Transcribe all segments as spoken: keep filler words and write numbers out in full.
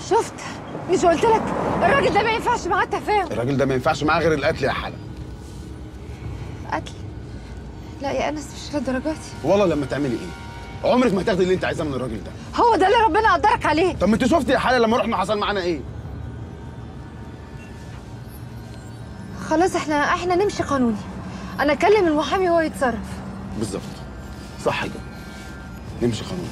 شفت؟ مش قلت لك الراجل ده ما ينفعش معاه التفاهم؟ الراجل ده ما ينفعش معاه غير القتل يا حلا. قتل؟ لا يا انس مش للدرجه دي. والله لما تعملي ايه؟ عمرك ما هتاخدي اللي انت عايزاه من الراجل ده. هو ده اللي ربنا قدرك عليه. طب ما انت شفتي يا حلا لما رحنا حصل معانا ايه؟ خلاص احنا احنا نمشي قانوني. انا اكلم المحامي وهو يتصرف. بالظبط. صح كده. نمشي قانوني.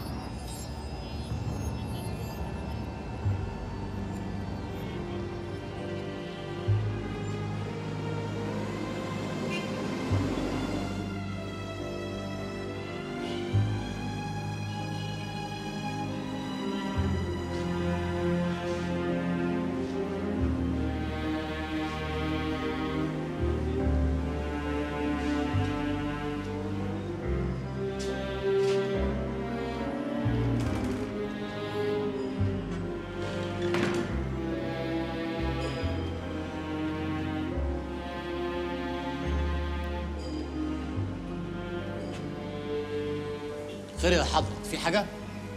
خير يا حضرتك، في حاجة؟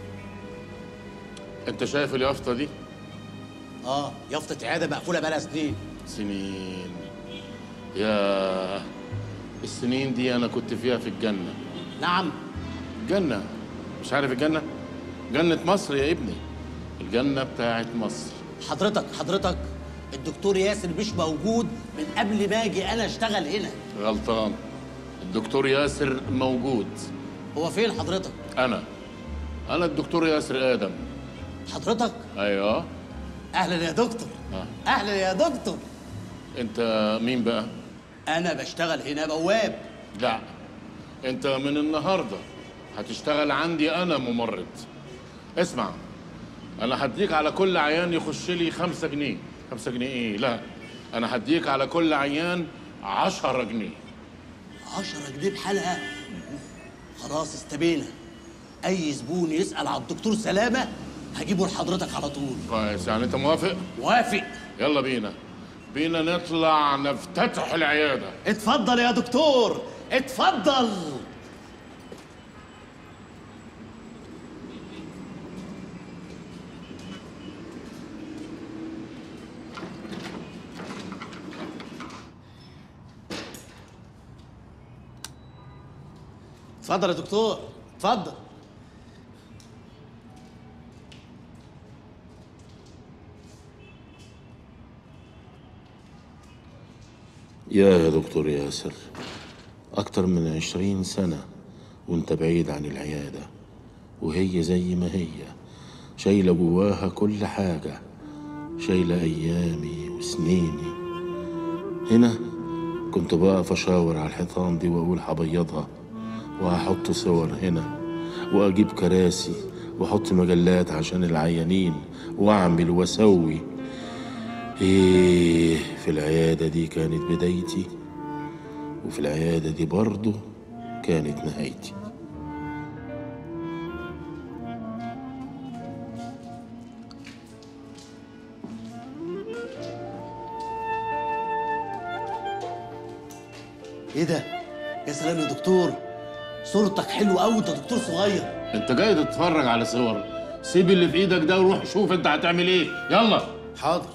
انت شايف اليافطة دي؟ اه، يافطة عيادة مقفولة بقالها سنين. سنين. يا السنين دي انا كنت فيها في الجنة. نعم. الجنة. مش عارف الجنة؟ جنة مصر يا ابني. الجنة بتاعت مصر. حضرتك حضرتك الدكتور ياسر مش موجود من قبل ما اجي انا اشتغل هنا. غلطان. الدكتور ياسر موجود. هو فين حضرتك؟ انا انا الدكتور ياسر ادم. حضرتك؟ ايوه. اهلا يا دكتور. آه. اهلا يا دكتور. انت مين بقى؟ انا بشتغل هنا بواب. لا، انت من النهارده هتشتغل عندي انا ممرض. اسمع، انا هديك على كل عيان يخش لي خمسة جنيه. خمسة جنيه ايه؟ لا، انا هديك على كل عيان عشرة جنيه. عشرة جنيه بحالها؟ خلاص استبينا. اي زبون يسأل على الدكتور سلامة هجيبه لحضرتك على طول. كويس، يعني انت موافق؟ موافق. يلا بينا بينا نطلع نفتتح العيادة. اتفضل يا دكتور، اتفضل. اتفضل يا دكتور، اتفضل. يا يا دكتور ياسر، أكتر من عشرين سنة وانت بعيد عن العيادة، وهي زي ما هي شايلة جواها كل حاجة، شايلة أيامي وسنيني. هنا كنت بقف أشاور على الحيطان دي وأقول هبيضها، وهحط صور هنا، وأجيب كراسي وأحط مجلات عشان العيانين، وأعمل وأسوي. إيه، في العيادة دي كانت بدايتي، وفي العيادة دي برضه كانت نهايتي. ايه ده؟ يا سلام يا دكتور، صورتك حلوة قوي، انت دكتور صغير. انت جاي تتفرج على صور؟ سيب اللي في ايدك ده وروح شوف انت هتعمل ايه. يلا. حاضر.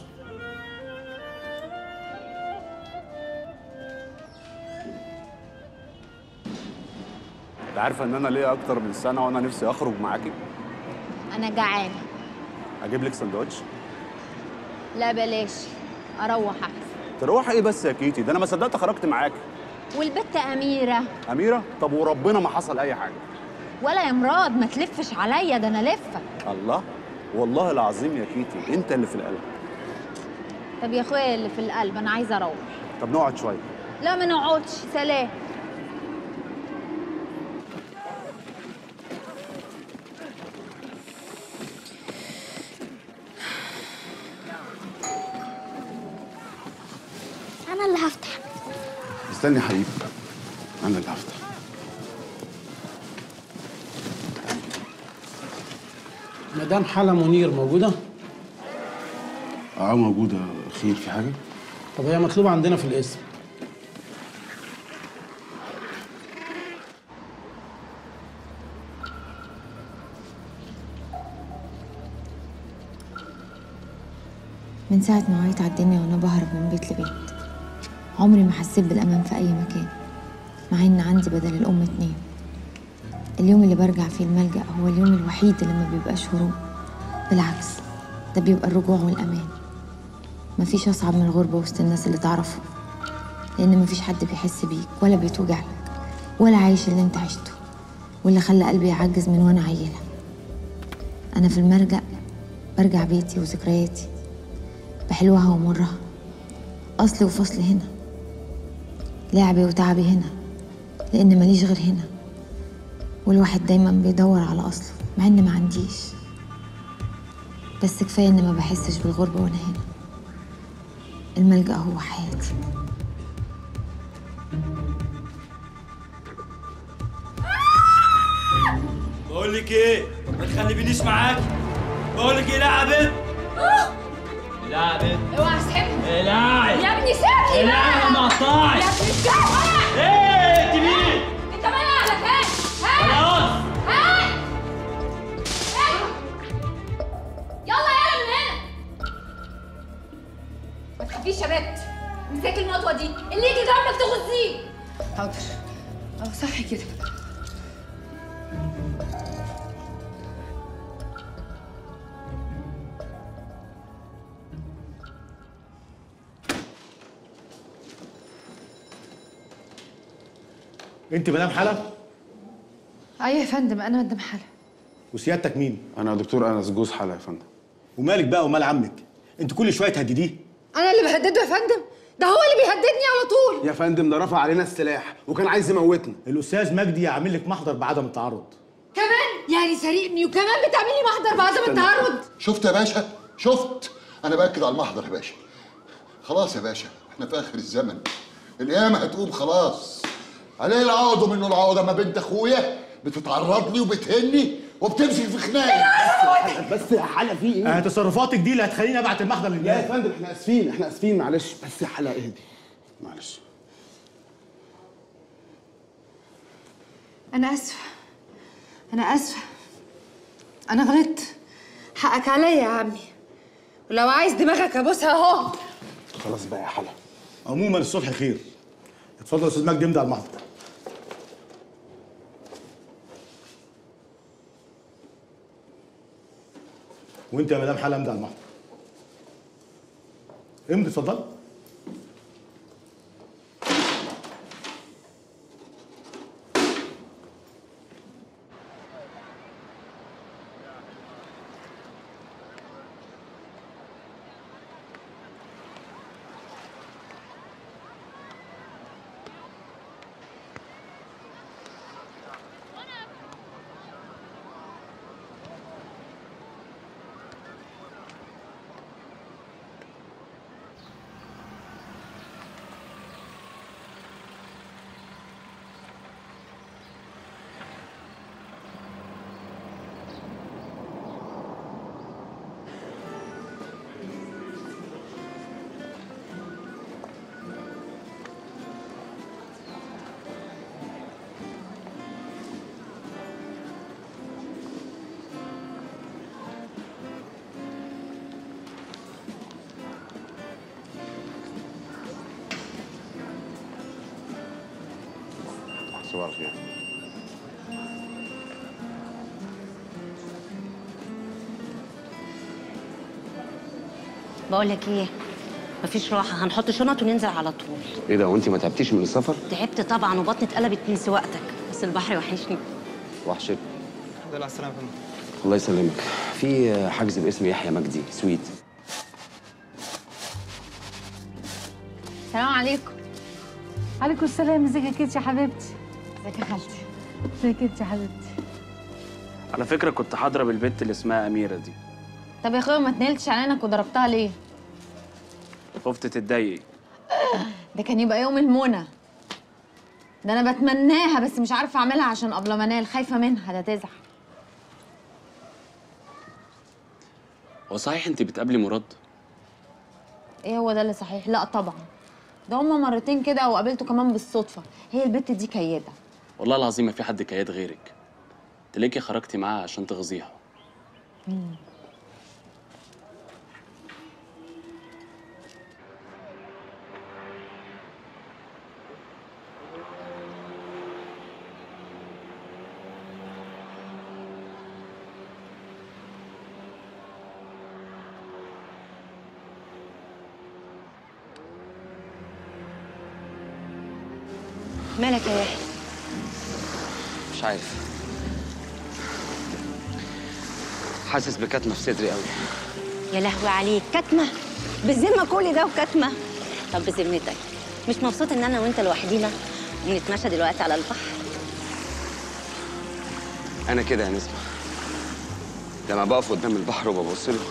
انت عارفه ان انا ليا اكتر من سنه وانا نفسي اخرج معاكي. انا جعانه. اجيب لك سندوتش؟ لا بلاش، اروح احسن. تروحي ايه بس يا كيتي؟ ده انا ما صدقت خرجت معاكي. والبت اميره. اميره؟ طب وربنا ما حصل اي حاجه. ولا يا مراد ما تلفش عليا، ده انا لفك. الله، والله العظيم يا كيتي انت اللي في القلب. طب يا اخويا اللي في القلب انا عايزه اروح. طب نقعد شويه. لا ما نقعدش، سلام. أنا اللي هفتح. استني يا حبيبي، أنا اللي هفتح. مدام حلا منير موجودة؟ اه موجودة. خير، في حاجة؟ طب هي مطلوبة عندنا في القسم. من ساعة ما وعيت على الدنيا وأنا بهرب من بيت لبيت، عمري ما حسيت بالأمان في أي مكان، مع إن عندي بدل الأم اتنين. اليوم اللي برجع فيه الملجأ هو اليوم الوحيد اللي ما بيبقاش هروب، بالعكس ده بيبقى الرجوع والأمان. مفيش أصعب من الغربة وسط الناس اللي تعرفه، لأن مفيش حد بيحس بيك ولا بيتوجع لك ولا عايش اللي انت عشته، واللي خلى قلبي يعجز من وأنا عيلة. أنا في الملجأ برجع بيتي وذكرياتي بحلوها ومرها، أصلي وفصلي هنا، لعبي وتعبي هنا، لأن ماليش غير هنا. والواحد دايما بيدور على أصله مع إن ما عنديش، بس كفاية إن ما بحسش بالغربة وأنا هنا. الملجأ هو حياتي. بقول لك ايه؟ ما تخلينيش معاك. بقول لك ايه؟ لا يا بنت. لا يا بنت. اوعى تسيبني. العب يا ابني سيبني. العب ما اقطعش. يا ابني سيبني. ايه انت مين؟ انت مالك على فين؟ خلاص. هاي يلا يلا من هنا. ما تخافيش يا بنت، امسكي المطوه دي اللي يجي جنبك تغزيه. حاضر. اه صح كده. انت مدام حلا؟ ايوه يا فندم، انا مدام حلا. وسيادتك مين؟ انا دكتور انس جوز حلا يا فندم. ومالك بقى ومال عمك؟ انت كل شويه تهدديه. انا اللي بهدده يا فندم؟ ده هو اللي بيهددني على طول. يا فندم ده رفع علينا السلاح وكان عايز يموتنا. الاستاذ مجدي عامل لك محضر بعدم التعرض. كمان يعني سارقني وكمان بتعمل لي محضر بعدم التعرض. شفت يا باشا؟ شفت؟ انا باكد على المحضر يا باشا. خلاص يا باشا، احنا في اخر الزمن، القيامه هتقوم خلاص. عليه العوض منه العوضه، ما بنت اخويا بتتعرض لي وبتهني وبتمسك في خناقي. بس يا حلا في ايه؟ اه تصرفاتك دي اللي هتخليني ابعت المحضر للناس. لا يا فندم احنا اسفين احنا اسفين معلش، بس يا حلا اهدي معلش. انا اسفه انا اسفه انا غلطت، حقك عليا يا عمي، ولو عايز دماغك ابوسها اهو. خلاص بقى يا حلا. عموما الصلح خير. اتفضل يا استاذ مجدي امضي على المحضر. وانت يا مدام حلا امضي على المحضر. امضي اتفضل. صباح الخير. بقول لك ايه، مفيش راحه، هنحط شنط وننزل على طول. ايه ده وانت ما تعبتيش من السفر؟ تعبت طبعا وبطني اتقلبت من سواقتك، بس البحر وحشني. وحشك. الحمد لله على السلامه يا فندم. الله يسلمك. في حجز باسم يحيى مجدي سويت. السلام عليكم. عليكم السلام. ازيك يا كيتش يا حبيبتي؟ ازيك يا خالتي؟ ازيك انت يا حبيبتي؟ على فكره كنت حاضره بالبنت اللي اسمها اميره دي. طب يا اخويا ما تنلتش عينك وضربتها ليه؟ خفت تتضايقي. ده كان يبقى يوم المنى. ده انا بتمناها بس مش عارفه اعملها عشان قبل ما انال، خايفه منها ده تزعل. هو صحيح انت بتقابلي مراد؟ ايه هو ده اللي صحيح؟ لا طبعا، ده هما مرتين كده وقابلته كمان بالصدفه. هي البت دي كياده. والله العظيم ما في حد كياد غيرك. تلاقي خرجتي معاها عشان تغزيها. مين؟ مالك يا يحيى؟ مش عارف، حاسس بكتمه في صدري قوي. يا لهوي عليك، كتمه؟ بالذمه كل ده وكتمه؟ طب بذمتك مش مبسوط ان انا وانت لوحدينا بنتمشى دلوقتي على البحر؟ انا كده يا نسمه، لما بقف قدام البحر وببص له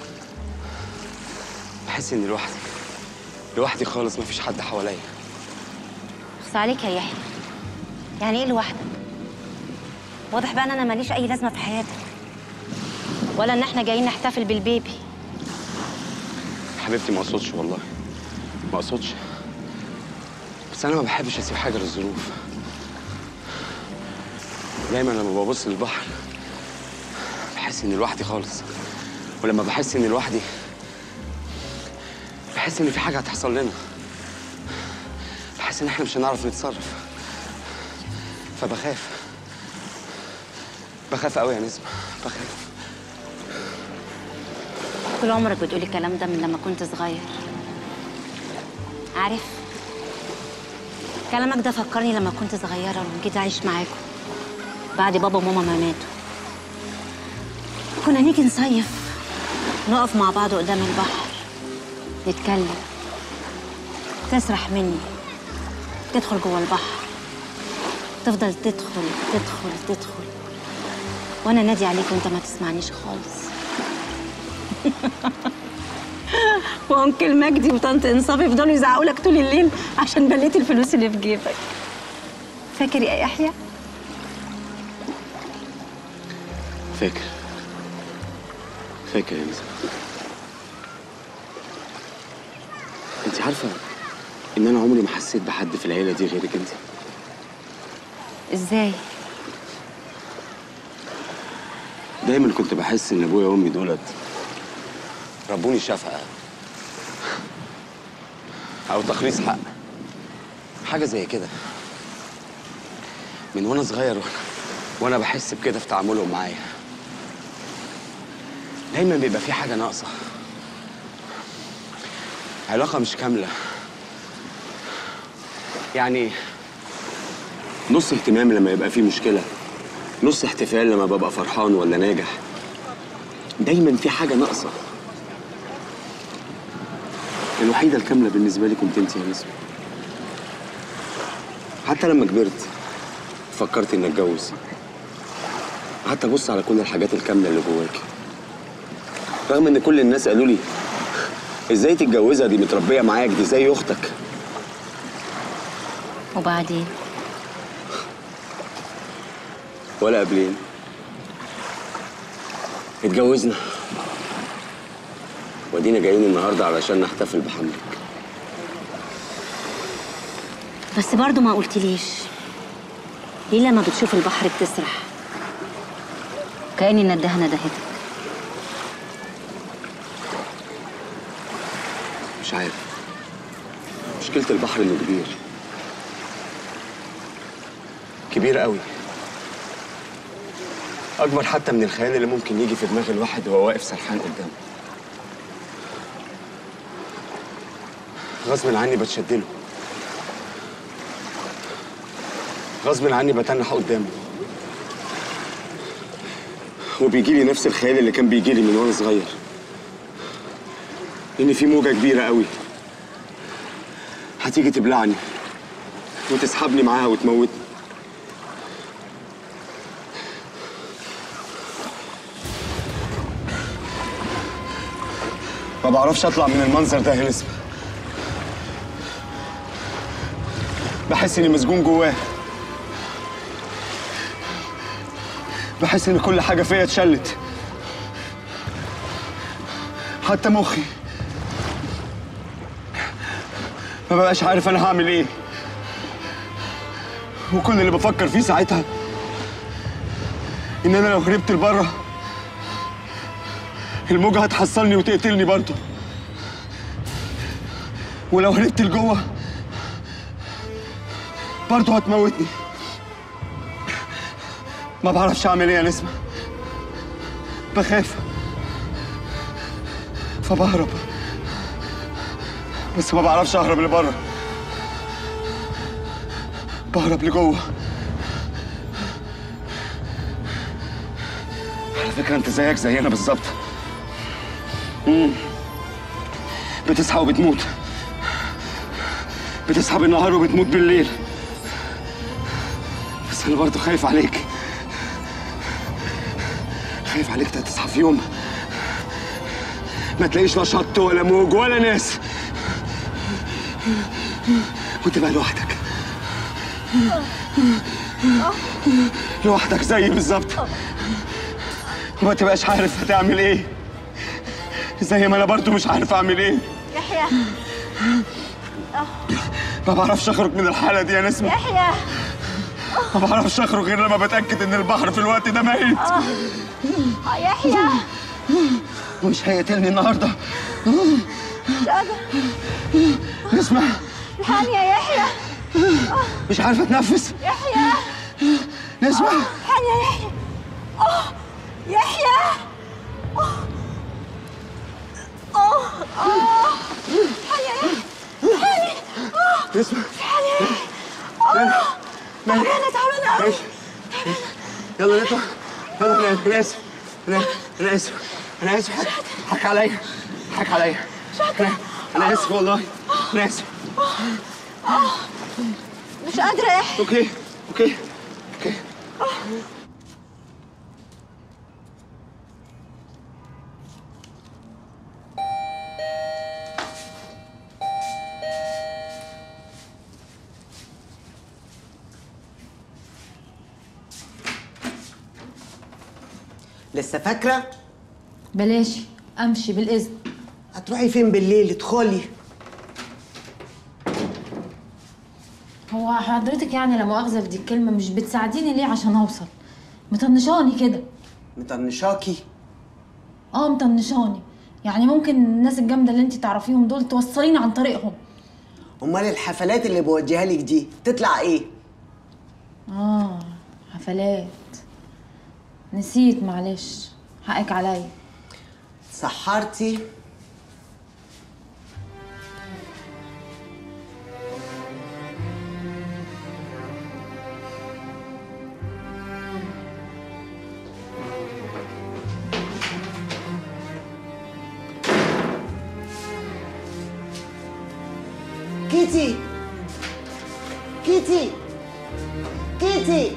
بحس اني لوحدي لوحدي خالص، مفيش حد حواليا. اخص عليك يا يحيى، يعني ايه لوحدك؟ واضح بقى ان انا ماليش اي لازمه في حياتك، ولا ان احنا جايين نحتفل بالبيبي. حبيبتي ما اقصدش والله، ما اقصدش، بس انا ما بحبش اسيب حاجه للظروف. دايما لما ببص للبحر بحس اني لوحدي خالص، ولما بحس اني لوحدي بحس ان في حاجه هتحصل لنا، بحس ان احنا مش هنعرف نتصرف، فبخاف بخاف قوي يا نسمه، بخاف. طول عمرك بتقولي الكلام ده من لما كنت صغير، عارف؟ كلامك ده فكرني لما كنت صغيره وجيت اعيش معاكم بعد بابا وماما ما ماتوا. كنا نيجي نصيف، نقف مع بعض قدام البحر، نتكلم، تسرح مني، تدخل جوه البحر، تفضل تدخل تدخل تدخل، وانا نادي عليك وانت ما تسمعنيش خالص. وانكل مجدي وطنط انصاف يفضلوا يزعقوا لك طول الليل عشان بليت الفلوس اللي في جيبك. فاكر يا يحيى؟ فاكر فاكر يا نسمه. انت عارفه ان انا عمري ما حسيت بحد في العيله دي غيرك انت. ازاي؟ دايما كنت بحس ان ابويا وامي دولت ربوني شفقه او تخليص حق، حاجه زي كده. من وانا صغير وانا بحس بكده في تعاملهم معايا. دايما بيبقى في حاجه ناقصه، علاقه مش كامله، يعني نص اهتمام لما يبقى في مشكله، نص احتفال لما ببقى فرحان ولا ناجح. دايما في حاجه ناقصه. الوحيده الكامله بالنسبه لي كنت انت يا نسمه. حتى لما كبرت فكرت اني اتجوز، قعدت ابص على كل الحاجات الكامله اللي جواكي، رغم ان كل الناس قالوا لي ازاي تتجوزها، دي متربيه معاك، دي زي اختك. وبعدين؟ ولا قبلين اتجوزنا، ودينا جايين النهارده علشان نحتفل بحملك. بس برضو ما قلتليش ليه لما بتشوف البحر بتسرح كأني ندهة ندهتك؟ مش عارف، مشكلة البحر انه كبير كبير قوي، اكبر حتى من الخيال اللي ممكن يجي في دماغ الواحد وهو واقف سرحان قدامه. غصب عني بتشدله، غصب عني بتنح قدامه، وبيجي لي نفس الخيال اللي كان بيجي لي من وانا صغير، ان في موجه كبيره قوي هتيجي تبلعني وتسحبني معاها وتموتني. ما بعرفش اطلع من المنظر ده يا نسمة، بحس اني مسجون جواه، بحس ان كل حاجه فيا اتشلت، حتى مخي. ما بقاش عارف انا هعمل ايه، وكل اللي بفكر فيه ساعتها ان انا لو هربت لبره الموجة هتحصلني وتقتلني برضه، ولو هربت لجوه برضه هتموتني. ما بعرفش اعمل ايه يا نسمة، بخاف فبهرب، بس ما بعرفش اهرب لبره. بهرب لجوه. على فكرة انت زيك زينا بالظبط. امم بتصحى وبتموت، بتصحى بالنهار وبتموت بالليل. بس انا برضه خايف عليك، خايف عليك تصحى في يوم ما تلاقيش لا شط ولا موج ولا ناس وتبقى لوحدك، لوحدك زيي بالظبط، وما تبقاش عارف هتعمل ايه، زي ما انا برضه مش عارف اعمل ايه. يحيى ما بعرفش اخرج من الحالة دي يا نسمة. يحيى ما بعرفش اخرج غير لما بتأكد ان البحر في الوقت ده ميت. اه يحيى ومش هيقتلني النهارده. مش قادرة. نسمة الحقني يا يحيى. مش عارفة اتنفس. يحيى نسمة الحقني يا يحيى. اه يحيى اه اه اه الحقني يا يحيى. الحقني اه نسمة الحقني يا يحيى. اه تعبانة تعبانة قوي. يلا نطلع. يلا انا اسف، انا انا اسف، انا اسف. حك عليا، حك عليا. انا انا اسف والله، انا اسف. مش قادرة يا يحيى. اوكي اوكي اوكي. لسه فاكرة؟ بلاش امشي بالاذن. هتروحي فين بالليل؟ ادخلي. هو حضرتك يعني لا مؤاخذه في دي الكلمه مش بتساعديني ليه عشان اوصل؟ مطنشاني كده. مطنشاكي؟ اه مطنشاني، يعني ممكن الناس الجامده اللي انت تعرفيهم دول توصليني عن طريقهم. امال الحفلات اللي بوديها لك دي تطلع ايه؟ اه حفلات، نسيت معلش، حقك عليا. سحرتي؟ كيتي كيتي كيتي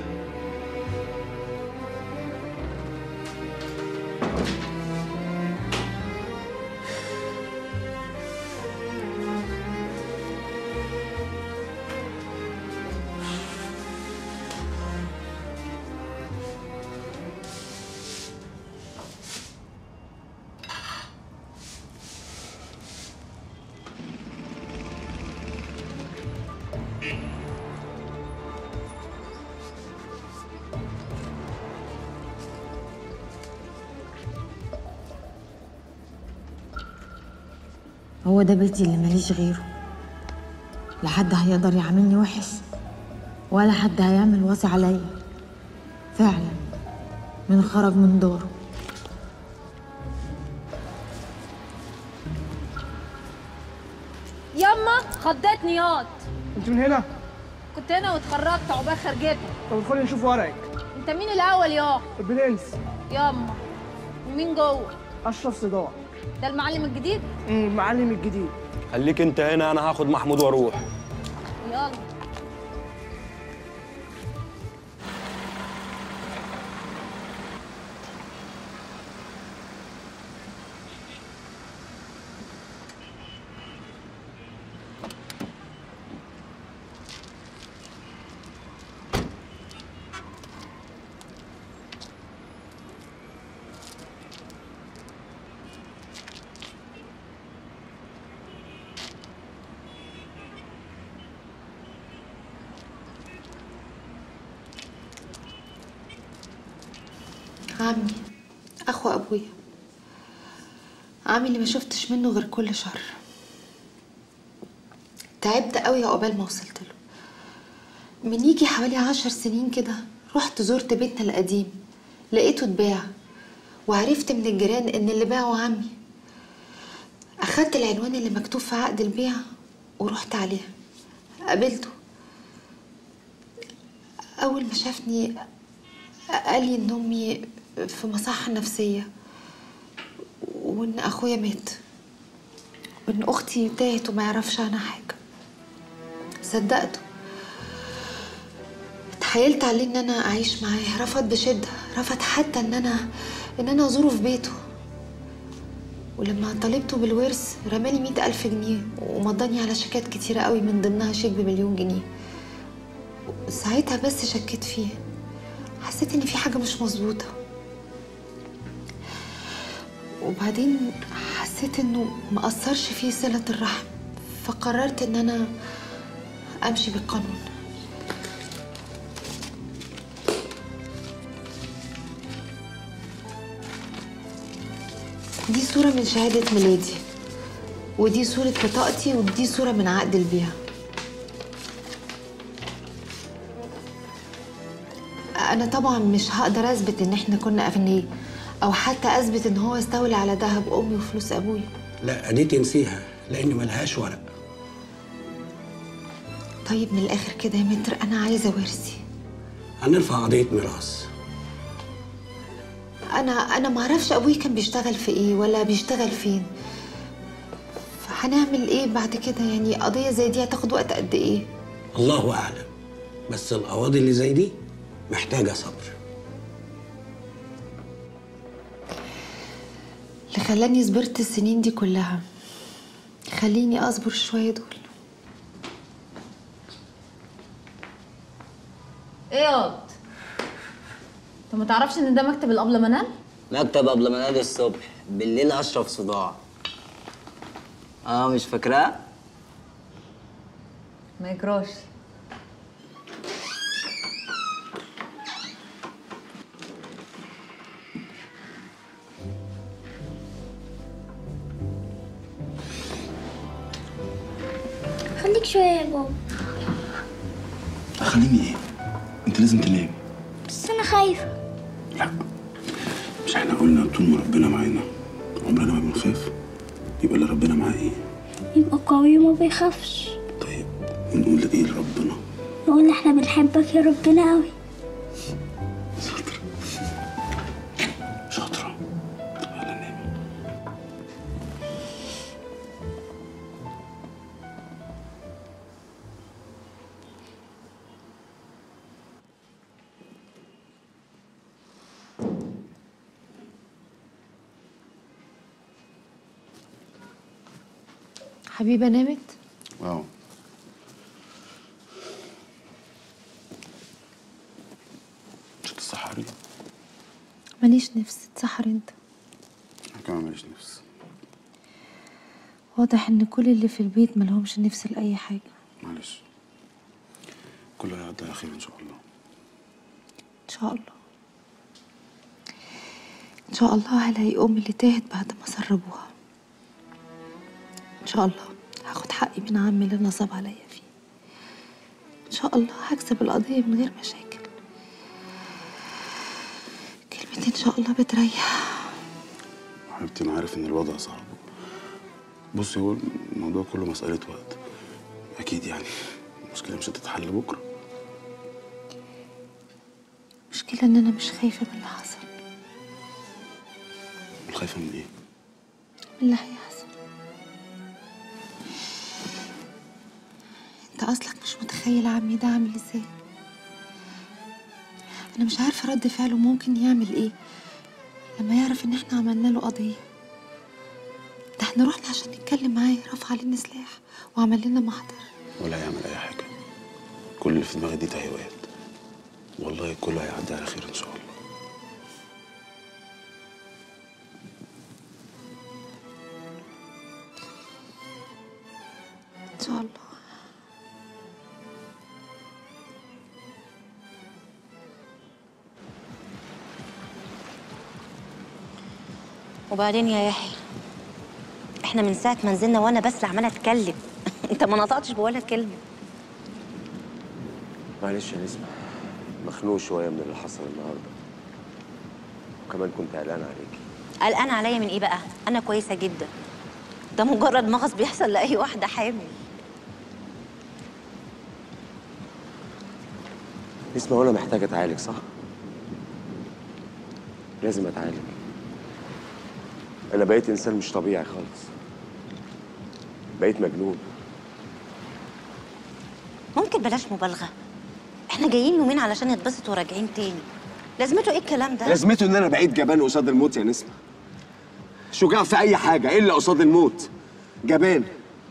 هو ده بيتي اللي ماليش غيره. لا حد هيقدر يعاملني وحش ولا حد هيعمل واسع عليا. فعلا من خرج من داره. ياما خضتني ياض. انت من هنا؟ كنت هنا واتخرجت عقبال خرجتها. طب ادخلي نشوف ورقك. انت مين الاول يا البرنس؟ ياما ومين جوه؟ اشرف صداع. ده المعلم الجديد؟ امم المعلم الجديد. خليك انت هنا، انا هاخد محمود واروح. يلا. عمي، اخو ابويا، عمي اللي ما شفتش منه غير كل شر. تعبت قوي عقبال ما وصلت له. من يجي حوالي عشر سنين كده رحت زرت بيتنا القديم، لقيته اتباع، وعرفت من الجيران ان اللي باعه عمي. اخدت العنوان اللي مكتوب في عقد البيع ورحت عليها، قابلته. اول ما شافني قال لي ان امي في مصحة نفسية وان اخويا مات وان اختي تاهت وما يعرفش عنها حاجة. صدقته، اتحايلت عليه ان انا اعيش معاه، رفض بشدة، رفض حتى ان انا ان انا ازوره في بيته. ولما طالبته بالورث رمالي مئة ألف جنيه ومضاني على شيكات كتيرة قوي من ضمنها شيك بمليون جنيه. ساعتها بس شكيت فيه، حسيت ان في حاجة مش مظبوطة. وبعدين حسيت انه ما اثرش فيه صلة الرحم، فقررت ان انا امشي بالقانون. دي صورة من شهادة ميلادي، ودي صورة بطاقتي، ودي صورة من عقد البيع. أنا طبعا مش هقدر أثبت إن إحنا كنا أغنياء، أو حتى أثبت إن هو استولى على دهب أمي وفلوس أبويا. لا دي تنسيها لأن ملهاش ورق. طيب من الآخر كده يا متر، أنا عايزة ورثي. هنرفع قضية ميراث. أنا أنا معرفش أبوي كان بيشتغل في إيه ولا بيشتغل فين. فهنعمل إيه بعد كده؟ يعني قضية زي دي هتاخد وقت قد إيه؟ الله أعلم، بس القواضي اللي زي دي محتاجة صبر. اللي خلاني صبرت السنين دي كلها خليني أصبر شوية دول. ايه ياض؟ انت ما تعرفش ان ده مكتب الابله منال؟ مكتب ابله منال الصبح، بالليل اشرف صداع. اه مش فاكراه؟ ما يكراش. خليك شويه يا بابا. خليني ايه؟ انت لازم تنام. بس انا خايفه. لا، مش احنا قلنا طول ما ربنا معانا عمرنا ما بنخاف؟ يبقى اللي ربنا معاه ايه؟ يبقى قوي وما بيخافش. طيب ونقول ايه لربنا؟ نقول احنا بنحبك يا ربنا قوي. شاطرة شاطرة. طب يلا ننام. حبيبة نامت؟ اه. مش هتتسحري؟ ماليش نفس. تسحر انت. انا كمان ماليش نفس. واضح ان كل اللي في البيت ملهمش نفس لأي حاجة. معلش، كله هيعدي على خير ان شاء الله. ان شاء الله. ان شاء الله هلاقي امي اللي تاهت بعد ما سربوها. ان شاء الله هاخد حقي من عمي اللي نصب عليا فيه. ان شاء الله هكسب القضية من غير مشاكل. كلمة ان شاء الله بتريح. حبيبتي انا عارف ان الوضع صعب. بصي، هو الموضوع كله مسألة وقت اكيد. يعني المشكلة مش هتتحل بكرة. المشكلة ان انا مش خايفة من اللي حصل. خايفة من ايه؟ من اللي هيحصل. انت اصلك مش متخيل عمي ده عامل ازاي. انا مش عارفة رد فعله ممكن يعمل ايه لما يعرف ان احنا عملنا له قضية. ده احنا رحنا عشان نتكلم معاه، رفع علينا سلاح وعمل لنا محضر. ولا هيعمل اي حاجة. كل اللي في دماغي دي تهيؤات. والله كله هيعدي على خير ان شاء الله. ان شاء الله. وبعدين يا يحيى، احنا من ساعة ما نزلنا وانا بس عمالة اتكلم انت ما نطقتش بولا كلمة. معلش يا نسمة، مخنوق شوية من اللي حصل النهاردة، وكمان كنت قلقان عليكي. قلقان عليا من ايه بقى؟ انا كويسة جدا، ده مجرد مغص بيحصل لأي واحدة حامل. نسمة وانا محتاج اتعالج صح؟ لازم اتعالج. انا بقيت انسان مش طبيعي خالص. بقيت مجنون. ممكن بلاش مبالغه؟ احنا جايين يومين علشان نتبسط وراجعين تاني. لازمته ايه الكلام ده؟ لازمته ان انا بقيت جبان قصاد الموت يا نسمة. شجاع في اي حاجه الا قصاد الموت. جبان.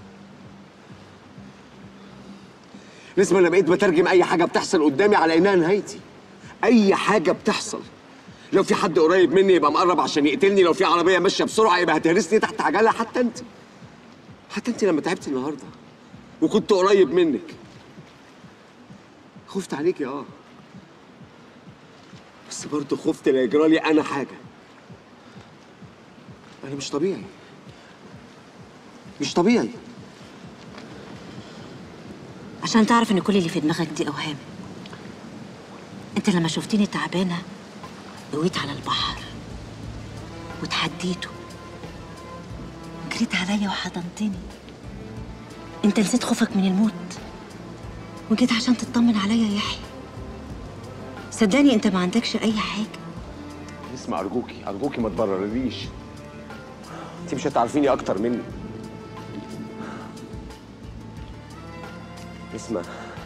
نسمة انا بقيت بترجم اي حاجه بتحصل قدامي على انها نهايتي. اي حاجه بتحصل. لو في حد قريب مني يبقى مقرب عشان يقتلني، لو في عربيه ماشيه بسرعه يبقى هتهرسني تحت عجله. حتى انت حتى انت لما تعبتي النهارده وكنت قريب منك خفت عليكي اه، بس برضه خفت لا يجرالي انا حاجه. انا مش طبيعي. مش طبيعي. عشان تعرف ان كل اللي في دماغك دي اوهام. انت لما شفتيني تعبانه قويت على البحر وتحديته وجريت عليا وحضنتني. انت نسيت خوفك من الموت وجيت عشان تطمن عليا يا يحيى. صدقني انت ما عندكش اي حاجه. اسمع ارجوكي ارجوكي ما تبررليش. انت مش هتعرفيني اكتر مني. اسمع،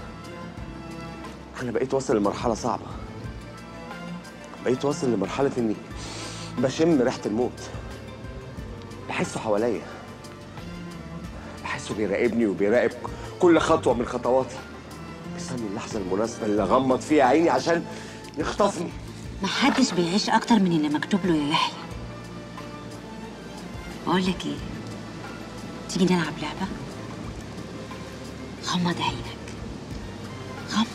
انا بقيت واصل لمرحله صعبه. بقيت واصل لمرحله اني بشم ريحه الموت. بحسه حواليا. بحسه بيراقبني وبيراقب كل خطوه من خطواتي. مستني اللحظه المناسبه اللي اغمض فيها عيني عشان يخطفني. محدش بيعيش اكتر من اللي مكتوب له يا يحيى. بقول لك ايه، تيجي نلعب لعبه؟ غمض عينك. غمض.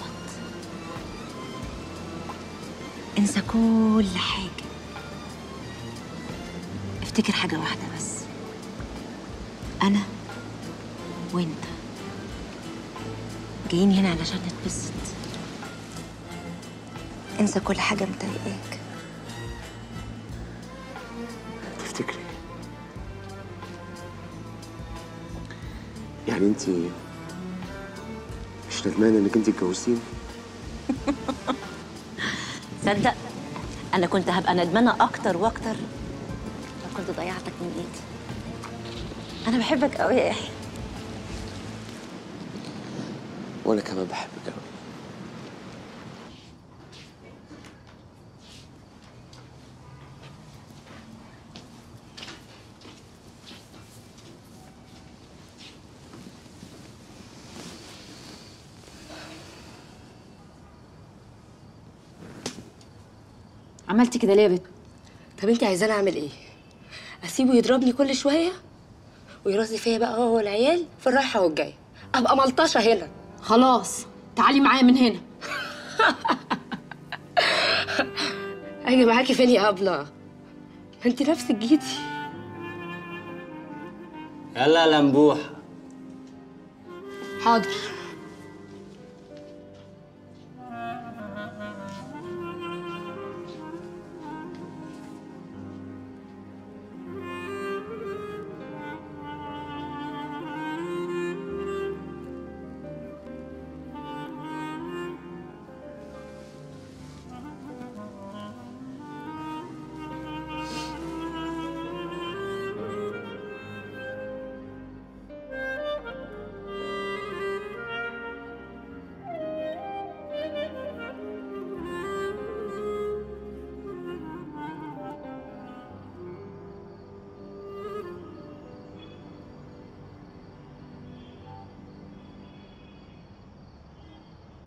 انسى كل حاجه. افتكر حاجه واحده بس، انا وانت جايين هنا علشان نتبسط. انسى كل حاجه مضايقاك. تفتكري يعني انت مش ندمانه انك انت اتجوزتيني؟ تصدق انا كنت هبقى ندمانه اكتر واكتر لو كنت ضيعتك من ايدي. انا بحبك قوي يا يحيى. وانا كمان بحبك قوي. عملتي كده ليه يا بت؟ طب انت عايزاني اعمل ايه؟ اسيبه يضربني كل شويه ويرازي فيا بقى هو والعيال في الرايحه والجايه، ابقى ملطشه هنا. خلاص تعالي معايا من هنا. اجي معاكي فين يا ابله؟ ما انت نفسك جيتي. يلا يا لمبوحه. حاضر.